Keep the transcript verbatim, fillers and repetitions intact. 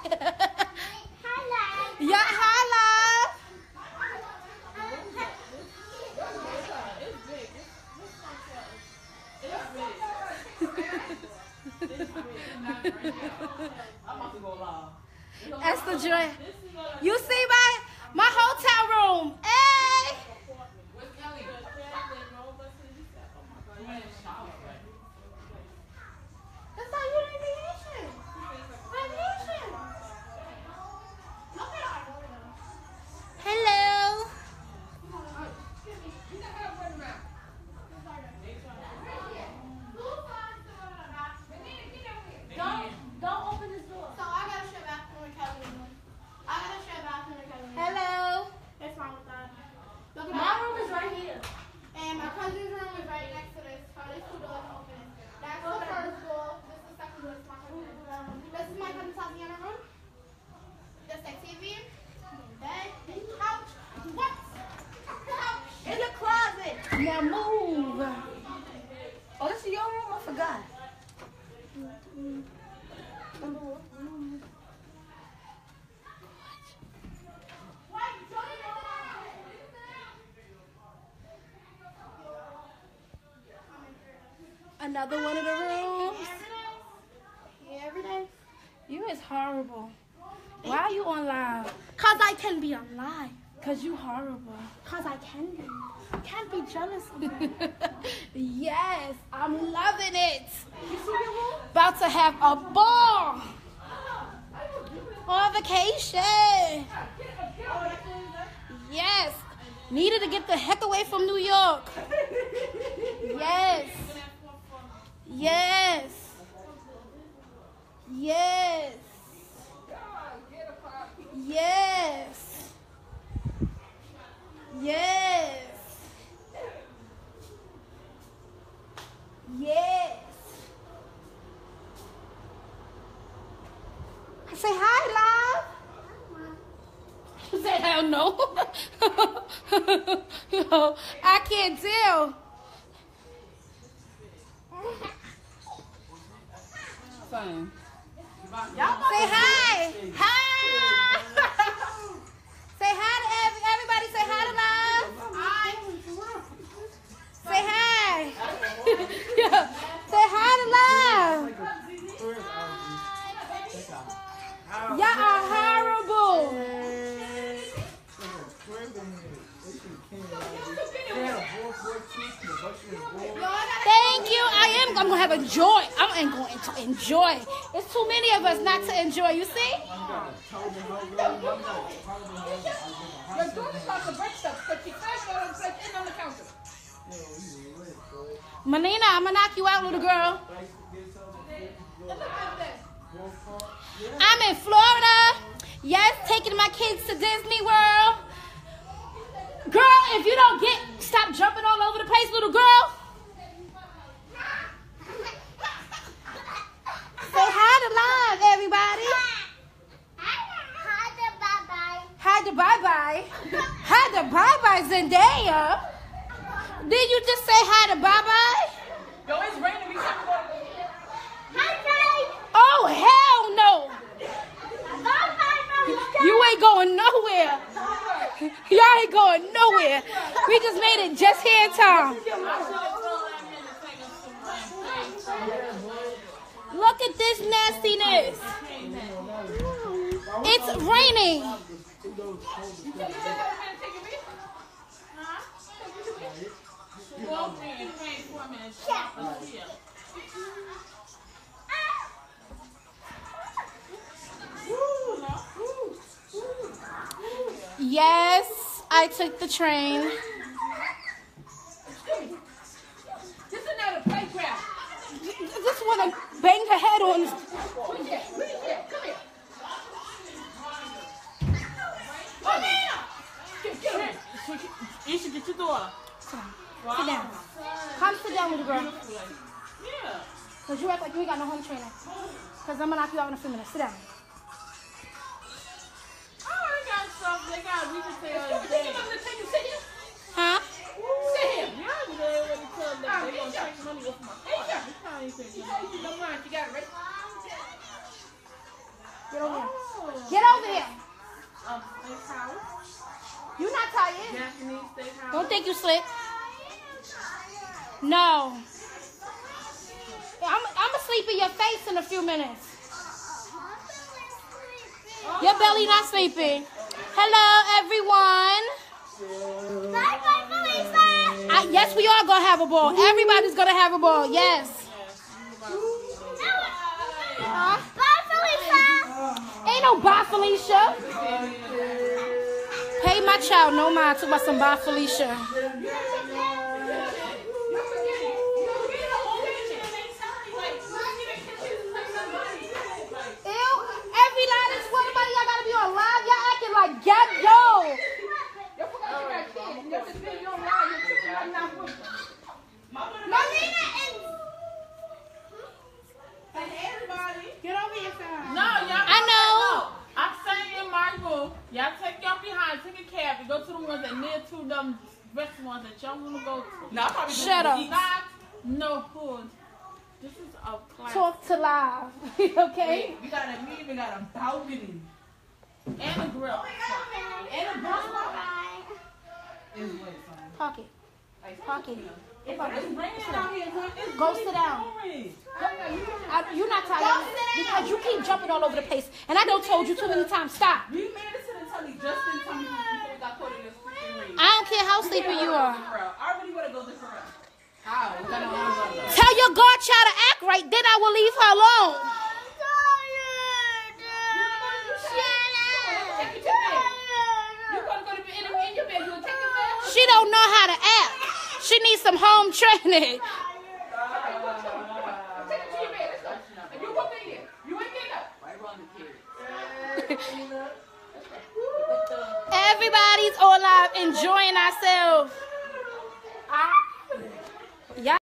Yeah, hi, love. Esther Joy. You see my my hotel room. Hey. That's how you radiation. Radiation. Hello. Don't don't open this door. So I gotta share bathroom with Kelly. I gotta share bathroom with Kelly. Hello. What's wrong with that? Look, my room is right here. And my cousin's room is right next to this. So these two doors open. That's the first door. This is the second door. This is my cousin's room. This is my cousin's Tatiana room. This is T V. Bed. Couch. What? Couch. In the closet. Now move. Oh, this is your room? I forgot. Another one of the rooms. Yeah, every day. You is horrible. Why are you on live? Cause I can be on live. Cause you horrible. Cause I can be. Can't be jealous of me. Yes, I'm loving it. You see your room? About to have a ball. On vacation. Yes. Needed to get the heck away from New York. Yes. Yes. Yes. Yes. Yes. Yes. Say hi, love. Say hell no. Yo, I can't tell. Fine. Say hi. Hi. Say hi to every, everybody. Say hi to love. Hi. Say hi. Yeah. Say hi to love. Y'all are horrible. Thank you. I am. I'm gonna have a joy. I'm going to enjoy. It's too many of us not to enjoy. You see? Your daughter's about to break stuff, but she can't go and break in on the counter. Melina, I'm gonna knock you out, little girl. I'm in Florida. Yes, taking my kids to Disney World. Girl, if you don't get, stop jumping all over the place, little girl. Say hi to live, everybody. Hi to bye-bye. Hi to bye-bye. Hi to bye-bye, Zendaya. Did you just say hi to bye-bye? Yo, it's raining. We can't go. Hi, guys. Oh, hell no. Bye-bye. You ain't going nowhere. Y'all ain't going nowhere. We just made it just here in time. Look at this nastiness. It's raining. Yes, I took the train. This is not a playground. Just want to bang her head on. Come here. Come here. Come here. Get, get her. You should get your daughter. Sit down. Come sit down, little girl. Yeah. Because you act like you ain't got no home training. Because I'm going to knock you out in a few minutes. Sit down. Oh, they got stuff. They got, we can say, uh, they going to take you, sit here. Huh? Sit here. Yeah, but they already told them they're going to take money off my car. This time you take money. No mind, you got it, right? Get over here. Oh. Get over here. Um, steakhouse. You not tired? Japanese steakhouse. Don't think you slick. No. I'm, I'm going to sleep in your face in a few minutes. Oh. Your belly not sleeping. Hello, everyone. Bye, bye, Felicia. I, yes, we are going to have a ball. Everybody's going to have a ball. Yes. Huh? Bye, Felicia. Ain't no bye, Felicia. Pay my child no mind. Talk about some bye, Felicia. Every night it's one money. Y'all gotta be on live. Y'all acting like ghetto. Marina and Everybody. get over here, fam. No, y'all. I know. I'm saying in my room, y'all take y'all behind, take a cab, and go to the ones that near to them restaurants that y'all want to go to. No, I probably Shut up. Not no food. This is a class. Talk to live. Okay? We got a, we even got a balcony. And a grill. And a balcony. Is what, son? Park it. Park it. It's raining out here, son. It's Go really sit down. pouring. I, you're not tired because you keep jumping all over the place. And I done told you too many times, stop. We made it to the telly just in time before we got caught in this freaking rain. I don't care how sleepy you are. I really want to go this route. How? Tell your godchild to act right, then I will leave her alone. She don't know how to act. She needs some home training. Everybody's all live enjoying ourselves.